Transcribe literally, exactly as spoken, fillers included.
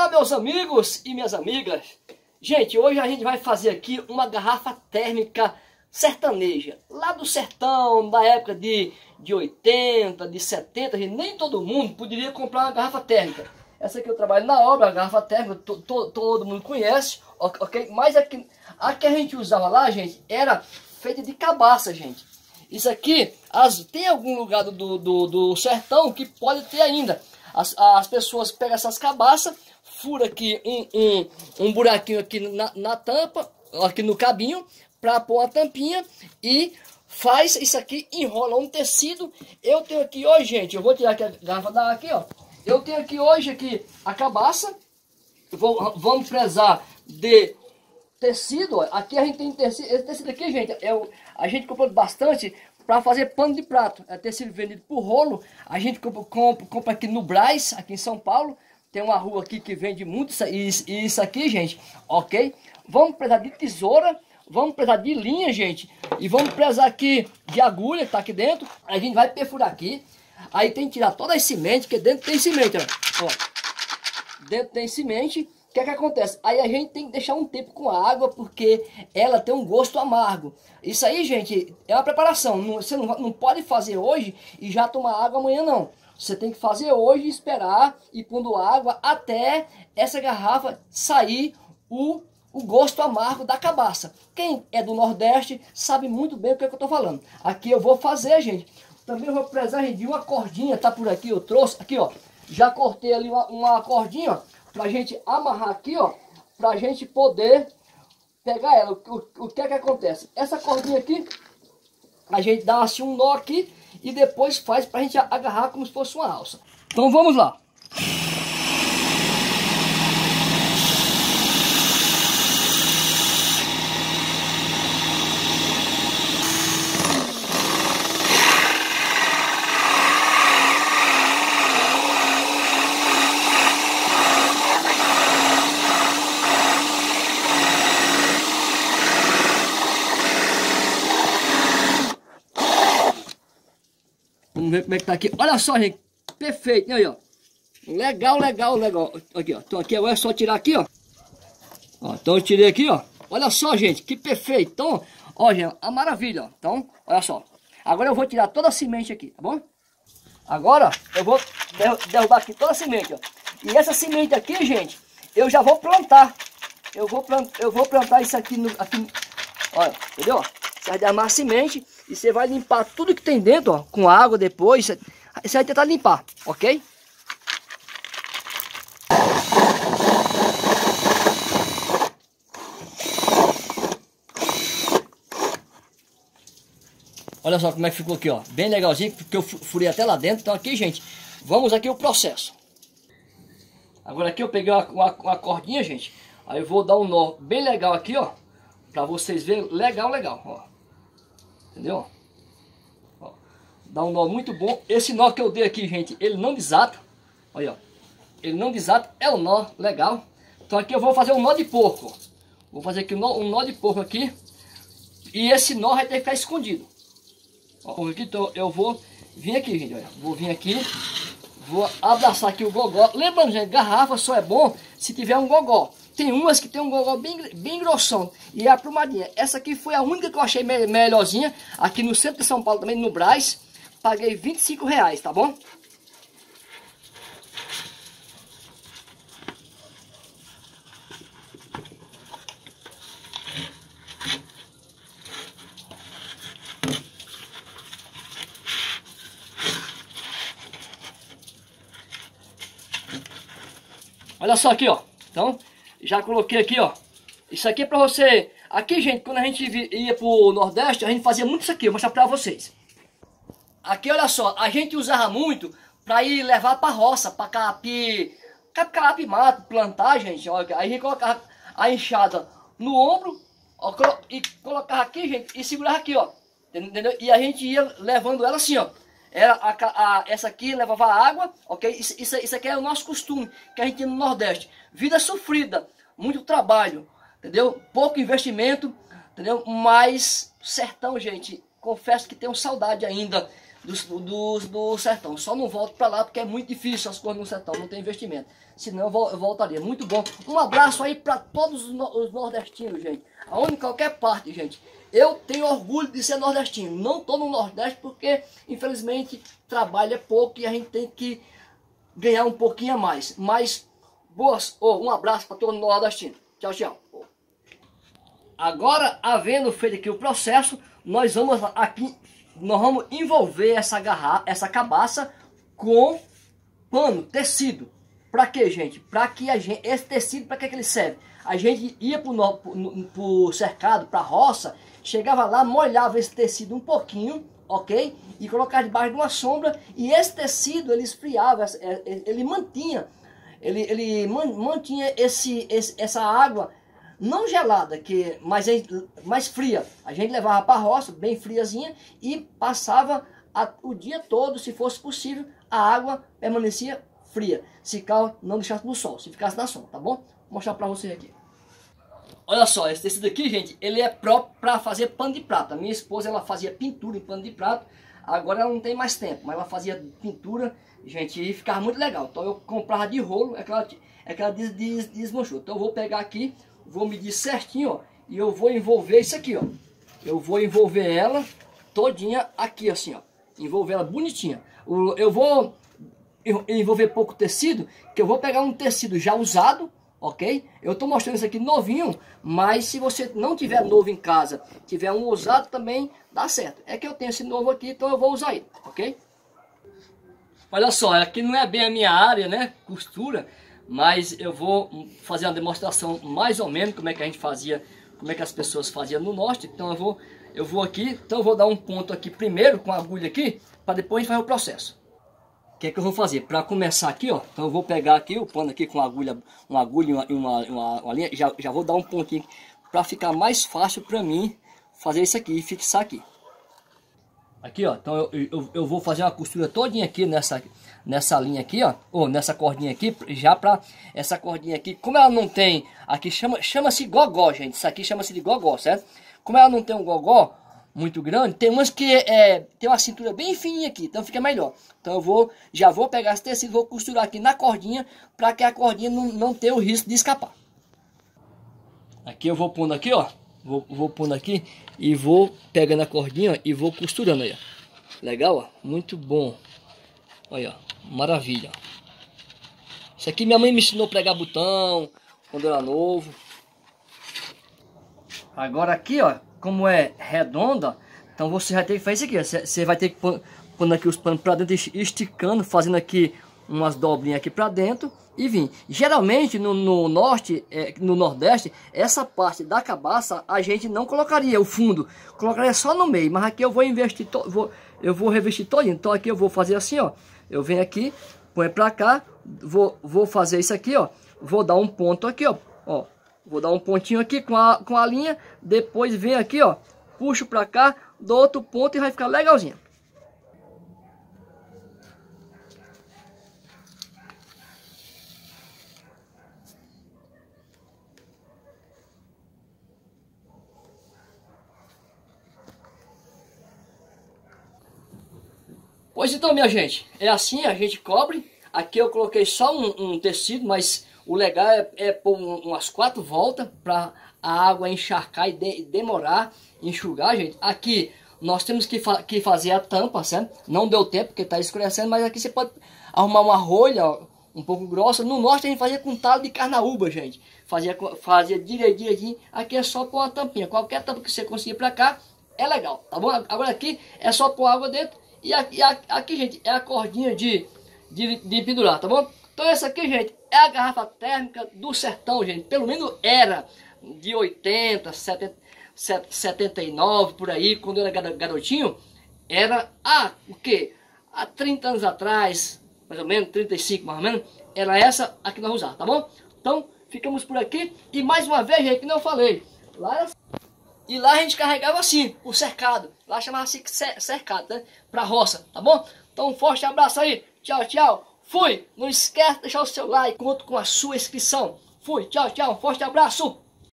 Olá, meus amigos e minhas amigas. Gente, hoje a gente vai fazer aqui uma garrafa térmica sertaneja. Lá do sertão, da época de, de oitenta, de setenta, gente, nem todo mundo poderia comprar uma garrafa térmica. Essa aqui eu trabalho na obra, a garrafa térmica, to, to, todo mundo conhece, ok? Mas a que, a que a gente usava lá, gente, era feita de cabaça, gente. Isso aqui, as, tem algum lugar do, do, do sertão que pode ter ainda. As, as pessoas pegam essas cabaças, furam aqui um, um, um buraquinho aqui na, na tampa, aqui no cabinho, para pôr a tampinha e faz isso aqui, enrola um tecido. Eu tenho aqui hoje, gente, eu vou tirar aqui a garrafa d'água aqui, ó. Eu tenho aqui hoje aqui a cabaça, vou, vamos prezar de tecido, ó. Aqui a gente tem tecido, esse tecido aqui, gente, é o, a gente comprou bastante para fazer pano de prato. É tecido vendido por rolo. A gente compra, compra, compra aqui no Brás, aqui em São Paulo. Tem uma rua aqui que vende muito isso, isso aqui, gente, ok? Vamos precisar de tesoura, vamos precisar de linha, gente, e vamos precisar aqui de agulha que tá aqui dentro. A gente vai perfurar aqui. Aí tem que tirar toda a semente, porque dentro tem semente, ó. Ó. Dentro tem semente. O que é que acontece? Aí a gente tem que deixar um tempo com a água, porque ela tem um gosto amargo. Isso aí, gente, é uma preparação. Não, você não, não pode fazer hoje e já tomar água amanhã, não. Você tem que fazer hoje e esperar e pondo água até essa garrafa sair o, o gosto amargo da cabaça. Quem é do Nordeste sabe muito bem o que, é que eu estou falando. Aqui eu vou fazer, gente. Também eu vou precisar, gente, de uma cordinha, tá por aqui, eu trouxe. Aqui, ó. Já cortei ali uma, uma cordinha, ó, pra gente amarrar aqui, ó, pra gente poder pegar ela. O, o, o que é que acontece? Essa cordinha aqui, a gente dá assim um nó aqui e depois faz pra gente agarrar como se fosse uma alça. Então vamos lá. Vamos ver como é que tá aqui. Olha só, gente. Perfeito. Aí, ó. Legal, legal, legal. Aqui, ó. Então aqui agora é só tirar aqui, ó. Ó, então eu tirei aqui, ó. Olha só, gente. Que perfeito. Então, ó, gente. A maravilha, ó. Então, olha só. Agora eu vou tirar toda a semente aqui, tá bom? Agora, eu vou derrubar aqui toda a semente, ó. E essa semente aqui, gente, eu já vou plantar. Eu vou plantar, eu vou plantar isso aqui no... Aqui, olha, entendeu? Você vai derramar a semente e você vai limpar tudo que tem dentro, ó, com água depois. Você, você vai tentar limpar, ok? Olha só como é que ficou aqui, ó. Bem legalzinho, porque eu furei até lá dentro. Então aqui, gente, vamos aqui o processo. Agora aqui eu peguei uma, uma, uma cordinha, gente. Aí eu vou dar um nó bem legal aqui, ó. Pra vocês verem, legal, legal, ó. Entendeu? Ó, dá um nó muito bom. Esse nó que eu dei aqui, gente, ele não desata. Olha, ó. Ele não desata, é um nó legal. Então aqui eu vou fazer um nó de porco. Vou fazer aqui um nó, um nó de porco aqui. E esse nó vai ter que ficar escondido. Ó, aqui, então eu vou vir aqui, gente, olha. Vou vir aqui. Vou abraçar aqui o gogó. Lembrando, gente, garrafa só é bom se tiver um gogó. Tem umas que tem um gogó bem, bem grossão. E é aprumadinha. Essa aqui foi a única que eu achei me melhorzinha. Aqui no centro de São Paulo também, no Brás. Paguei vinte e cinco reais, tá bom? Olha só aqui, ó. Então, já coloquei aqui, ó. Isso aqui é pra você... Aqui, gente, quando a gente ia pro Nordeste, a gente fazia muito isso aqui. Eu vou mostrar pra vocês. Aqui, olha só. A gente usava muito pra ir levar pra roça, pra capi... Capi mato, plantar, gente. Olha, aí a gente colocava a enxada no ombro, ó, e colocava aqui, gente, e segurava aqui, ó. Entendeu? E a gente ia levando ela assim, ó. Era a, a, essa aqui levava água, ok? Isso, isso, isso aqui é o nosso costume que a gente tem no Nordeste. Vida sofrida, muito trabalho, entendeu? Pouco investimento, entendeu? Mas sertão, gente, confesso que tenho saudade ainda do, do, do sertão. Só não volto para lá porque é muito difícil as coisas no sertão, não tem investimento. Senão eu, vol, eu voltaria. Muito bom. Um abraço aí para todos os, no, os nordestinos, gente. Aonde, em qualquer parte, gente. Eu tenho orgulho de ser nordestino. Não estou no Nordeste porque, infelizmente, trabalho é pouco e a gente tem que ganhar um pouquinho a mais. Mas, boas, oh, um abraço para todo mundo nordestino. Tchau, tchau. Agora, havendo feito aqui o processo, nós vamos aqui, nós vamos envolver essa garrafa, essa cabaça com pano, tecido. Para quê, gente? Para que a gente, esse tecido, para que, que ele serve? A gente ia para o cercado, para a roça, chegava lá, molhava esse tecido um pouquinho, ok? E colocava debaixo de uma sombra, e esse tecido ele esfriava, ele mantinha, ele, ele mantinha esse, esse, essa água não gelada, que, mas mais fria. A gente levava para a roça, bem friazinha, e passava a, o dia todo, se fosse possível, a água permanecia fria. Se cal, não deixasse no sol, se ficasse na sombra, tá bom? Vou mostrar para vocês aqui. Olha só, esse tecido aqui, gente, ele é próprio para fazer pano de prata. Minha esposa, ela fazia pintura em pano de prata. Agora ela não tem mais tempo, mas ela fazia pintura, gente, e ficava muito legal. Então eu comprava de rolo, é que ela, é que ela des, des, desmanchou. Então eu vou pegar aqui, vou medir certinho, ó, e eu vou envolver isso aqui, ó. Eu vou envolver ela todinha aqui, assim, ó. Envolver ela bonitinha. Eu vou envolver pouco tecido, que eu vou pegar um tecido já usado, ok? Eu tô mostrando isso aqui novinho, mas se você não tiver novo em casa, tiver um usado também, dá certo. É que eu tenho esse novo aqui, então eu vou usar ele, ok? Olha só, aqui não é bem a minha área, né? Costura, mas eu vou fazer uma demonstração mais ou menos como é que a gente fazia, como é que as pessoas faziam no norte. Então eu vou, eu vou aqui, então eu vou dar um ponto aqui primeiro com a agulha aqui, para depois a gente fazer o processo. O que é que eu vou fazer? Para começar aqui, ó, então eu vou pegar aqui o pano aqui com uma agulha, uma agulha e uma, uma, uma, uma linha, já, já vou dar um pontinho para ficar mais fácil para mim fazer isso aqui e fixar aqui. Aqui, ó, então eu, eu, eu vou fazer uma costura todinha aqui nessa, nessa linha aqui, ó, ou nessa cordinha aqui, já para essa cordinha aqui, como ela não tem, aqui chama, chama-se gogó, gente, isso aqui chama-se de gogó, certo? Como ela não tem um gogó muito grande, tem umas que é, tem uma cintura bem fininha aqui, então fica melhor. Então eu vou, já vou pegar esse tecido, vou costurar aqui na cordinha, para que a cordinha não, não tenha o risco de escapar. Aqui eu vou pondo aqui, ó, vou, vou pondo aqui e vou pegando a cordinha ó, e vou costurando aí, ó. Legal, ó, muito bom. Olha, ó, maravilha. Isso aqui minha mãe me ensinou a pregar botão quando eu era novo. Agora aqui, ó, como é redonda, então você vai ter que fazer isso aqui, ó. Você, você vai ter que pôr, pondo aqui os panos para dentro, esticando, fazendo aqui umas dobrinhas aqui para dentro e vir. Geralmente no, no norte, é, no nordeste, essa parte da cabaça a gente não colocaria o fundo, colocaria só no meio, mas aqui eu vou investir, to, vou, eu vou revestir todinho. Então aqui eu vou fazer assim, ó, eu venho aqui, põe para cá, vou, vou fazer isso aqui, ó, vou dar um ponto aqui, ó, ó, vou dar um pontinho aqui com a, com a linha, depois vem aqui, ó, puxo para cá, dou outro ponto e vai ficar legalzinho. Pois então, minha gente, é assim, a gente cobre. Aqui eu coloquei só um, um tecido, mas o legal é, é pôr umas quatro voltas para a água encharcar e de, demorar, enxugar, gente. Aqui nós temos que, fa que fazer a tampa, certo? Não deu tempo porque está escurecendo, mas aqui você pode arrumar uma rolha ó, um pouco grossa. No norte a gente fazia com talo de carnaúba, gente. Fazia, fazia direitinho, direitinho. Aqui é só com a tampinha. Qualquer tampa que você conseguir para cá é legal, tá bom? Agora aqui é só pôr água dentro. E aqui, aqui, gente, é a cordinha de, de, de pendurar, tá bom? Então essa aqui, gente, é a garrafa térmica do sertão, gente. Pelo menos era de oitenta, setenta, setenta e nove, por aí, quando eu era garotinho. Era, ah, o quê? Há trinta anos atrás, mais ou menos, trinta e cinco mais ou menos, era essa a que nós usávamos, tá bom? Então, ficamos por aqui. E mais uma vez, gente, que não eu falei, lá era... E lá a gente carregava assim, o cercado. Lá chamava-se cercado, né? Pra roça, tá bom? Então um forte abraço aí. Tchau, tchau. Fui. Não esquece de deixar o seu like. Conto com a sua inscrição. Fui. Tchau, tchau. Um forte abraço.